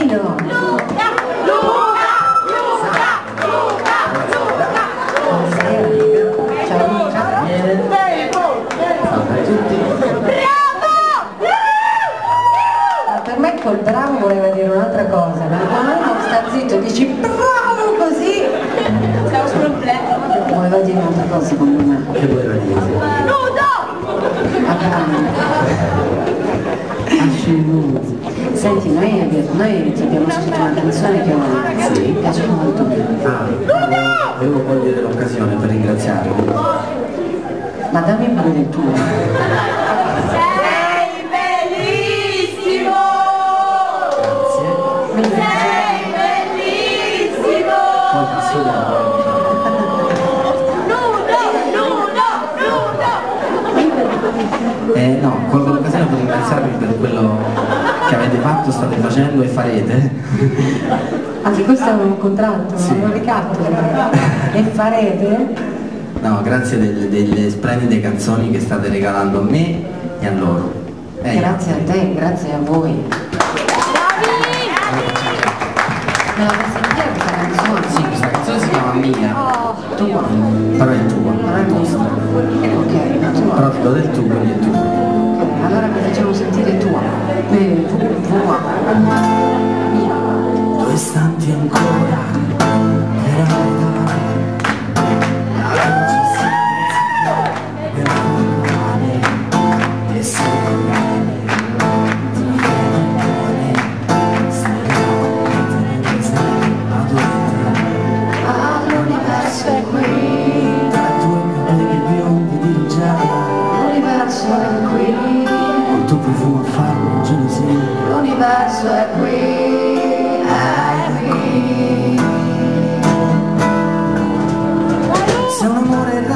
Danilo! Per me col bravo voleva dire un'altra cosa, ma quando uno sta zitto e dici bravo così, voleva dire un'altra cosa secondo me. Che voleva dire? Senti, noi ti abbiamo scritto una canzone che mi piace molto. Volevo cogliere l'occasione per ringraziarlo. Ma dammi pure del tuo. Sei bellissimo! Grazie. Sei bellissimo! Poi passo da no, colgo l'occasione per ringraziarvi per quello che avete fatto, state facendo e farete. Anche questo è un contratto, Sì. un ricatto. E farete? No, grazie delle splendide canzoni che state regalando a me e a loro. Grazie a te, grazie a voi. Me la vuoi sentire questa canzone? Sì, questa canzone si chiama Mia, Tua. però è tua, Non non è è nostra. Ok, la tua. Però ti do del tu, quindi è tua. Ok, allora mi facciamo sentire tua. Tua. Mia. 2 istanti ancora, era metà. La luce si alza, e se L'universo è qui. tra 2 capelli biondi di rugiada, L'universo è qui. il tuo profumo farlo gelosia. L'universo è qui. Se un amore